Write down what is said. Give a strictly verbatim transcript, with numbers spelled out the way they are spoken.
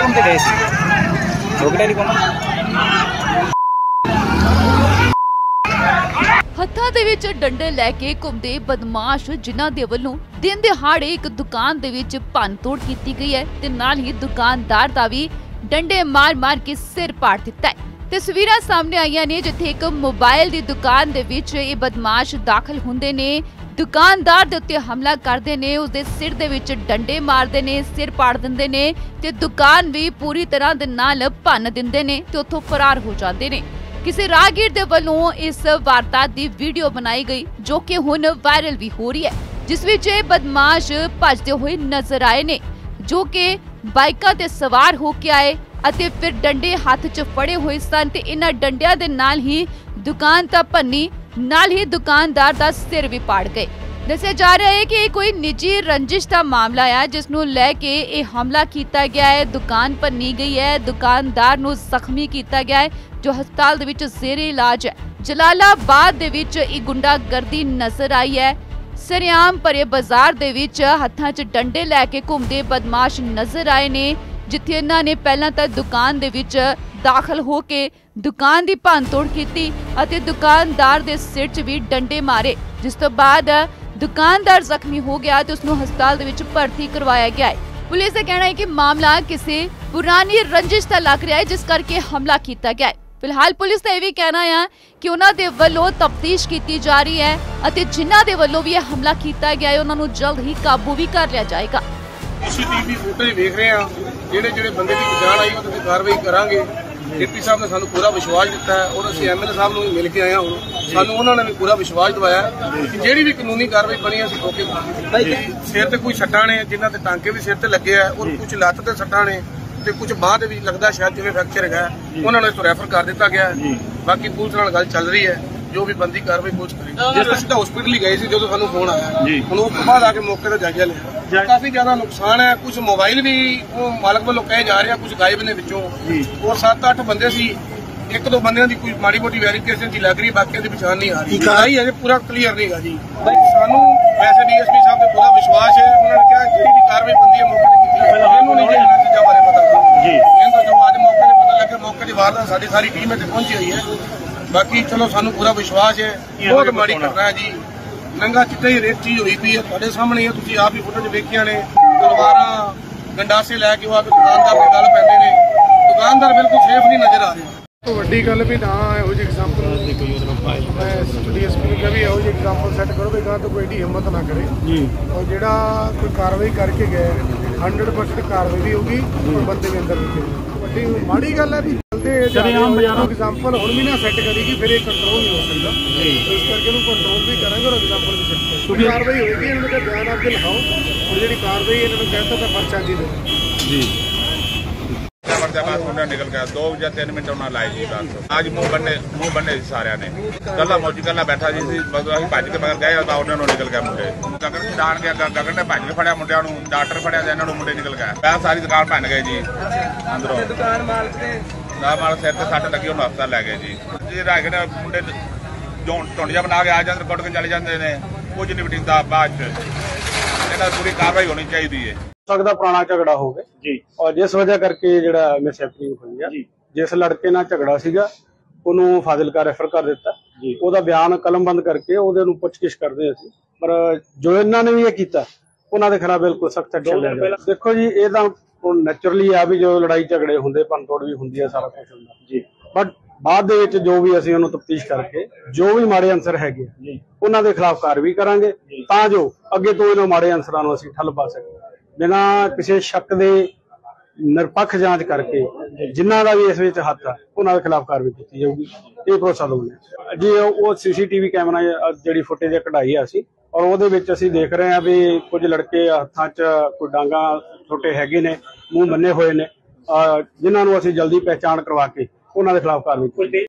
घूमते गए सी रोक टेलीकॉम ਹੱਥਾਂ ਦੇ ਵਿੱਚ ਡੰਡੇ ਲੈ ਕੇ ਘੁੰਮਦੇ ਬਦਮਾਸ਼ ਜਿਨ੍ਹਾਂ ਦੇ ਵੱਲੋਂ ਦਿਨ ਦਿਹਾੜੇ ਇੱਕ ਦੁਕਾਨ ਦੇ ਵਿੱਚ ਭੰਨਤੋੜ ਕੀਤੀ ਗਈ ਹੈ ਤੇ ਨਾਲ ਹੀ ਦੁਕਾਨਦਾਰ ਦਾ ਵੀ ਡੰਡੇ ਮਾਰ-ਮਾਰ ਕੇ ਸਿਰ ਪਾੜ ਦਿੱਤਾ ਹੈ। ਤਸਵੀਰਾਂ ਸਾਹਮਣੇ ਆਈਆਂ ਨੇ ਜਿੱਥੇ ਇੱਕ ਮੋਬਾਈਲ ਦੀ ਦੁਕਾਨ ਦੇ ਵਿੱਚ ਇਹ ਬਦਮਾਸ਼ ਦਾਖਲ ਹੁੰਦੇ ਨੇ, ਦੁਕਾਨਦਾਰ ਦੇ ਉੱਤੇ ਹਮਲਾ ਕਰਦੇ ਨੇ, ਉਸਦੇ ਸਿਰ ਦੇ ਵਿੱਚ ਡੰਡੇ ਮਾਰਦੇ ਨੇ, ਸਿਰ ਪਾੜ ਦਿੰਦੇ ਨੇ ਤੇ ਦੁਕਾਨ ਵੀ ਪੂਰੀ ਤਰ੍ਹਾਂ ਦੇ ਨਾਲ ਭੰਨ ਦਿੰਦੇ ਨੇ ਤੇ ਉੱਥੋਂ ਫਰਾਰ ਹੋ ਜਾਂਦੇ ਨੇ। ਕਿਸੇ ਰਾਹਗੀਰ ਦੇ ਵੱਲੋਂ ਇਸ ਵਾਰਦਾਤ ਦੀ ਵੀਡੀਓ ਬਣਾਈ ਗਈ ਜੋ ਕਿ ਹੁਣ ਵਾਇਰਲ ਵੀ ਹੋ ਰਹੀ ਹੈ, ਜਿਸ ਵਿੱਚ ਇਹ ਬਦਮਾਸ਼ ਭੱਜਦੇ ਹੋਏ ਨਜ਼ਰ ਆਏ ਨੇ ਜੋ ਕਿ ਬਾਈਕਾਂ ਤੇ ਸਵਾਰ ਹੋ ਕੇ ਆਏ ਅਤੇ ਫਿਰ ਡੰਡੇ ਹੱਥ 'ਚ ਫੜੇ ਹੋਏ ਸਨ ਤੇ ਇਹਨਾਂ ਡੰਡਿਆਂ ਦੇ ਨਾਲ ਹੀ ਦੁਕਾਨ ਤਾਂ ਭੰਨੀ, ਨਾਲ ਹੀ ਦੁਕਾਨਦਾਰ ਦਾ ਸਿਰ ਵੀ ਪਾੜ ਗਏ। ਦੱਸਿਆ ਜਾ ਰਿਹਾ ਹੈ ਕਿ ਇਹ ਕੋਈ ਨਿੱਜੀ ਰੰਜਿਸ਼ ਦਾ ਮਾਮਲਾ ਹੈ ਜਿਸ ਨੂੰ ਲੈ ਕੇ ਇਹ ਹਮਲਾ ਕੀਤਾ ਗਿਆ ਹੈ। ਦੁਕਾਨ ਭੰਨੀ ਗਈ ਹੈ, ਦੁਕਾਨਦਾਰ ਨੂੰ ਜ਼ਖਮੀ ਕੀਤਾ ਗਿਆ ਹੈ ਜੋ ਹਸਪਤਾਲ ਦੇ ਵਿੱਚ ਜ਼ੇਰੇ ਇਲਾਜ ਹੈ। ਜਲਾਲਾਬਾਦ ਦੇ ਵਿੱਚ ਇਹ ਗੁੰਡਾਗਰਦੀ ਨਜ਼ਰ ਆਈ ਹੈ। ਸਰਿਆਮ ਭਰੇ ਬਾਜ਼ਾਰ ਦੇ ਵਿੱਚ ਹੱਥਾਂ 'ਚ ਡੰਡੇ ਲੈ ਕੇ ਘੁੰਮਦੇ ਬਦਮਾਸ਼ ਨਜ਼ਰ ਆਏ ਨੇ, ਜਿੱਥੇ ਇਹਨਾਂ ਨੇ ਪਹਿਲਾਂ ਤਾਂ ਦੁਕਾਨ ਦੇ ਵਿੱਚ ਦਾਖਲ ਹੋ ਕੇ ਦੁਕਾਨ ਦੀ ਭੰਨਤੋੜ ਕੀਤੀ ਅਤੇ ਦੁਕਾਨਦਾਰ ਦੇ ਸਿਰ 'ਚ ਵੀ ਡੰਡੇ ਮਾਰੇ, ਜਿਸ ਤੋਂ ਬਾਅਦ ਦੁਕਾਨਦਾਰ ਜ਼ਖਮੀ ਹੋ ਗਿਆ ਤੇ ਉਸ ਨੂੰ ਹਸਪਤਾਲ ਦੇ ਵਿੱਚ ਭਰਤੀ ਕਰਵਾਇਆ ਗਿਆ ਹੈ। ਪੁਲਿਸ ਦਾ ਕਹਿਣਾ ਹੈ ਕਿ ਮਾਮਲਾ ਕਿਸੇ ਪੁਰਾਣੀ ਰੰਜਿਸ਼ ਦਾ ਲੱਗ ਰਿਹਾ ਹੈ ਜਿਸ ਕਰਕੇ ਹਮਲਾ ਕੀਤਾ ਗਿਆ ਹੈ। ਫਿਲਹਾਲ ਪੁਲਿਸ ਦਾ ਇਹ ਵੀ ਕਹਿਣਾ ਹੈ ਕਿ ਉਹਨਾਂ ਦੇ ਵੱਲੋਂ ਤਫਤੀਸ਼ ਕੀਤੀ ਜਾ ਰਹੀ ਹੈ ਅਤੇ ਜਿਨ੍ਹਾਂ ਦੇ ਵੱਲੋਂ ਵੀ ਇਹ ਹਮਲਾ ਕੀਤਾ ਗਿਆ ਹੈ ਉਹਨਾਂ ਨੂੰ ਜਲਦ ਹੀ ਕਾਬੂ ਵੀ ਕਰ ਲਿਆ ਜਾਏਗਾ। ਸੀਸੀਟੀਵੀ ਫੁਟੇਜ ਵੇਖ ਰਹੇ ਹਾਂ, ਜਿਹੜੇ ਜਿਹੜੇ ਬੰਦੇ ਦੀ ਪਛਾਣ ਆਈ ਉਹਨਾਂ ਦੀ ਕਾਰਵਾਈ ਕਰਾਂਗੇ। ਡਿਪਟੀ ਸਾਹਿਬ ਨੇ ਸਾਨੂੰ ਪੂਰਾ ਵਿਸ਼ਵਾਸ ਦਿੱਤਾ ਹੈ ਔਰ ਅਸੀਂ ਐਮਐਲਏ ਸਾਹਿਬ ਨੂੰ ਵੀ ਮਿਲ ਕੇ ਆਏ ਹਾਂ। ਹੁਣ ਸਾਨੂੰ ਉਹਨਾਂ ਨੇ ਵੀ ਪੂਰਾ ਵਿਸ਼ਵਾਸ ਦਿਵਾਇਆ ਕਿ ਜਿਹੜੀ ਵੀ ਕਾਨੂੰਨੀ ਕਾਰਵਾਈ ਬਣੀ ਅਸੀਂ ਠੋਕੇ ਕਰਾਂਗੇ। ਸਿਰ ਤੇ ਕੋਈ ਸੱਟਾਂ ਨੇ, ਜਿਨ੍ਹਾਂ ਤੇ ਟਾਂਕੇ ਵੀ ਸਿਰ ਤੇ ਲੱਗੇ ਆ ਔਰ ਕੁਝ ਲੱਤ ਤੇ ਸੱਟਾਂ ਨੇ ਤੇ ਕੁਝ ਬਾਂਹ ਤੇ ਵੀ ਲੱਗਦਾ ਸ਼ਾਇਦ ਜਿਵੇਂ ਫ੍ਰੈਕਚਰ ਹੈਗਾ, ਉਹਨਾਂ ਨੂੰ ਇੱਥੋਂ ਰੈਫਰ ਕਰ ਦਿੱਤਾ ਗਿਆ। ਬਾਕੀ ਪੁਲਿਸ ਨਾਲ ਗੱਲ ਚੱਲ ਰਹੀ ਹੈ, ਜੋ ਵੀ ਬੰਦੀ ਕਾਰਵਾਈ ਪੁਲਿਸ ਕਰੇਗੀ। ਜਿਸ ਸਿੱਧਾ ਹਸਪੀਟਲ ਹੀ ਗਏ ਸੀ ਜਦੋਂ ਸਾਨੂੰ ਫੋਨ ਆਇਆ, ਹੁਣ ਉਸ ਤੋਂ ਬਾਅਦ ਆ ਕੇ ਮੌਕੇ ਤੇ ਜਾਇਜ਼ਾ ਲਿਆ। ਕਾਫੀ ਜ਼ਿਆਦਾ ਨੁਕਸਾਨ ਹੈ, ਕੁਝ ਮੋਬਾਈਲ ਵੀ ਉਹ ਮਾਲਕ ਵੱਲੋਂ ਕਹੇ ਜਾ ਰਹੇ ਆ, ਕੁਝ ਗਾਇਬ ਨੇ ਵਿੱਚੋਂ ਔਰ ਸੱਤ ਅੱਠ ਬੰਦੇ ਸੀ। ਇੱਕ ਦੋ ਬੰਦਿਆਂ ਦੀ ਕੋਈ ਮਾੜੀ ਮੋਟੀ ਵੈਰੀਫਿਕੇਸ਼ਨ ਦੀ ਲੱਗ ਰਹੀ, ਬਾਕੀਆਂ ਦੀ ਪਛਾਣ ਨਹੀਂ ਆ ਰਹੀ। ਲੜਾਈ ਅਜੇ ਪੂਰਾ ਕਲੀਅਰ ਨਹੀਂ ਗਾ ਜੀ। ਸਾਨੂੰ ਵੈਸੇ ਡੀਐਸਪੀ ਸਾਹਿਬ ਤੇ ਪੂਰਾ ਵਿਸ਼ਵਾਸ ਹੈ, ਉਹਨਾਂ ਨੇ ਕਿਹਾ ਜਿਹੜੀ ਵੀ ਕਾਰਵਾਈ ਬੰਦੀ ਹੈ ਮੌਕੇ ਤੇ ਕੀਤੀ ਹੈ। ਇਹਨੂੰ ਨਹੀਂ ਇਹਨਾਂ ਚੀਜ਼ਾਂ ਬਾਰੇ ਪਤਾ ਜੀ, ਇਹਨਾਂ ਜੋ ਅੱਜ ਮੌਕੇ ਤੇ ਪਤਾ ਲੱਗਿਆ, ਮੌਕੇ ਦੀ ਵਾਰਦਾਤ ਸਾਡੀ ਸਾਰੀ ਟੀਮ ਇੱਥੇ ਪਹੁੰਚੀ ਹੋਈ ਹੈ। ਬਾਕੀ ਚਲੋ ਸਾਨੂੰ ਪੂਰਾ ਵਿਸ਼ਵਾਸ ਹੈ, ਬਹੁਤ ਮਾੜੀ ਘਟਨਾ ਹੈ ਜੀ। ਨੰਗਾ ਚਿੱਟਾ ਹੀ ਰੇਤ ਚੀਜ਼ ਹੋਈ ਪਈ ਹੈ, ਤੁਹਾਡੇ ਸਾਹਮਣੇ ਹੈ, ਤੁਸੀਂ ਆਪ ਹੀ ਫੋਟੋ 'ਚ ਵੇਖੀਆਂ ਨੇ। ਤਲਵਾਰਾਂ ਗੰਡਾਸੇ ਲੈ ਕੇ ਉਹ ਆ ਕੇ ਦੁਕਾਨਦਾਰ ਦੇ ਗੱਲ ਪੈਂਦੇ ਨੇ, ਦੁਕਾਨਦਾਰ ਬਿਲਕੁਲ ਸੇਫ ਨਹੀਂ ਨਜ਼ਰ ਆ ਰਿਹਾ। ਵੱਡੀ ਗੱਲ ਵੀ ਨਾ ਇਹੋ ਜਿਹੀ ਐਗਜ਼ਾਮਪਲ ਮੈਂ ਡੀਐਸਪੀ ਨੂੰ ਕਿਹਾ ਵੀ ਇਹੋ ਜਿਹੀ ਐਗਜ਼ਾਮਪਲ ਸੈੱਟ ਕਰੋ ਵੀ ਗਾਂ ਤੋਂ ਕੋਈ ਏਡੀ ਹਿੰਮਤ ਨਾ ਕਰੇ ਜੀ। ਔਰ ਜਿਹੜਾ ਕੋਈ ਕਾਰਵਾਈ ਕਰਕੇ ਗਏ ਹੰਡਰਡ ਪਰਸੈਂਟ ਕਾਰਵਾਈ ਵੀ ਹੋਊਗੀ ਔਰ ਬੰਦੇ ਵੀ ਅੰਦਰ ਦਿੱਤੇ। ਵੱਡੀ ਮਾੜੀ ਗੱਲ ਹੈ ਵੀ ਚਲਦੇ ਆਮ ਬਾਜ਼ਾਰੋਂ ਐਗਜ਼ਾਮਪਲ ਹੁਣ ਵੀ ਨਾ ਸੈੱਟ ਕਰੇਗੀ, ਫਿਰ ਇਹ ਕੰਟਰੋਲ ਨਹੀਂ ਹੋ ਸਕਦਾ। ਇਸ ਕਰਕੇ ਇਹਨੂੰ ਕੰਟਰੋਲ ਵੀ ਕਰਾਂਗੇ ਔਰ ਐਗਜ਼ਾਮਪਲ ਵੀ ਸੈੱਟ ਕਰਾਂਗੇ। ਕਾਰਵਾਈ ਹੋਏਗੀ, ਇਹਨਾਂ ਦਾ ਬਿਆਨ ਆਪ ਕੇ ਲਿਖਾਓ ਔਰ ਜਿਹੜੀ ਕਾਰਵਾਈ ਇਹਨਾਂ ਨੂੰ ਕਹਿਤਾ ਤਾਂ ਪਰਚਾ ਜੀ ਜੀ मुंडा निकल गया दो या तीन मिनट उन्हें लाए जी बस। आज मुंह बनने मुंह बनने सारे ने कला मौजी कला बैठा जी मतलब भज के मगर गए उन्होंने निकल गया मुंडे। गगन डाण गया, गगन ने भज के फड़िया मुंडिया डॉक्टर फड़िया इन्होंने मुंडे निकल गया। मैं सारी दुकान भन गए जी अंदरों, दुकान मालक ने ना मालक सिर से सट लगी उन्होंने हस्पताल लै गए जी। जी रख ने मुंडे झुंड जा बना के आ जाते कुट के चले जाते हैं, कुछ नहीं बटींदा। बाद इन्होंने पूरी कार्रवाई होनी चाहिए है। ਸਕਦਾ ਪੁਰਾਣਾ ਝਗੜਾ ਹੋ ਗਿਆ ਜੀ ਔਰ ਜਿਸ ਵਜ੍ਹਾ ਕਰਕੇ ਜਿਹੜਾ ਮਿਸਹੈਪਨਿੰਗ ਹੋਈ ਆ ਜੀ। ਜਿਸ ਲੜਕੇ ਨਾਲ ਝਗੜਾ ਸੀਗਾ ਉਹਨੂੰ ਫਾਜ਼ਿਲਕਾ ਰੈਫਰ ਕਰ ਦਿੱਤਾ ਜੀ। ਉਹਦਾ ਬਿਆਨ ਕਲਮਬੰਦ ਕਰਕੇ ਉਹਦੇ ਨੂੰ ਪੁੱਛਗਿੱਛ ਕਰਦੇ ਅਸੀਂ, ਪਰ ਜੋ ਇਹਨਾਂ ਨੇ ਵੀ ਇਹ ਕੀਤਾ ਉਹਨਾਂ ਦੇ ਖਿਲਾਫ ਬਿਲਕੁਲ ਸਖਤ ਐਕਸ਼ਨ ਲਿਆ ਜਾਵੇ। ਦੇਖੋ ਜੀ ਇਹ ਤਾਂ ਨੈਚੁਰਲੀ ਆ ਵੀ ਜੋ ਲੜਾਈ ਝਗੜੇ ਹੁੰਦੇ ਭੰਨਤੋੜ ਵੀ ਹੁੰਦੀ ਆ, ਸਾਰਾ ਕੁਝ ਹੁੰਦਾ ਜੀ। ਬਟ ਬਾਅਦ ਦੇ ਵਿੱਚ ਜੋ ਵੀ ਅਸੀਂ ਉਹਨੂੰ ਤਫਤੀਸ਼ ਕਰਕੇ ਜੋ ਵੀ ਮਾੜੇ ਅਨਸਰ ਹੈਗੇ ਉਹਨਾਂ ਦੇ ਖਿਲਾਫ ਕਾਰਵਾਈ ਕਰਾਂਗੇ ਤਾਂ ਜੋ ਅੱਗੇ ਤੋਂ ਇਹਨਾਂ ਮਾੜੇ ਅਨਸਰਾਂ ਨੂੰ ਅਸੀਂ ਠੱਲ ਪਾ ਸਕੀਏ। ਬਿਨਾਂ ਕਿਸੇ ਸ਼ੱਕ ਦੇ ਨਿਰਪੱਖ ਜਾਂਚ ਕਰਕੇ ਜਿਨ੍ਹਾਂ ਦਾ ਵੀ ਇਸ ਵਿੱਚ ਹੱਥ ਆ ਉਹਨਾਂ ਦੇ ਖਿਲਾਫ ਕਾਰਵਾਈ ਕੀਤੀ ਜਾਊਗੀ, ਇਹ ਭਰੋਸਾ ਦਵਾਂਗੇ ਜੀ। ਉਹ ਸੀਸੀਟੀਵੀ ਕੈਮਰਾ ਜਿਹੜੀ ਫੁਟੇਜ ਕਢਾਈ ਆ ਅਸੀਂ ਔਰ ਉਹਦੇ ਵਿੱਚ ਅਸੀਂ ਦੇਖ ਰਹੇ ਹਾਂ ਵੀ ਕੁਝ ਲੜਕੇ ਹੱਥਾਂ 'ਚ ਕੋਈ ਡਾਂਗਾ ਛੋਟੇ ਹੈਗੇ ਨੇ, ਮੂੰਹ ਬੰਨੇ ਹੋਏ ਨੇ, ਜਿਨ੍ਹਾਂ ਨੂੰ ਅਸੀਂ ਜਲਦੀ ਪਹਿਚਾਣ ਕਰਵਾ ਕੇ ਉਹਨਾਂ ਦੇ ਖਿਲਾਫ ਕਾਰਵਾਈ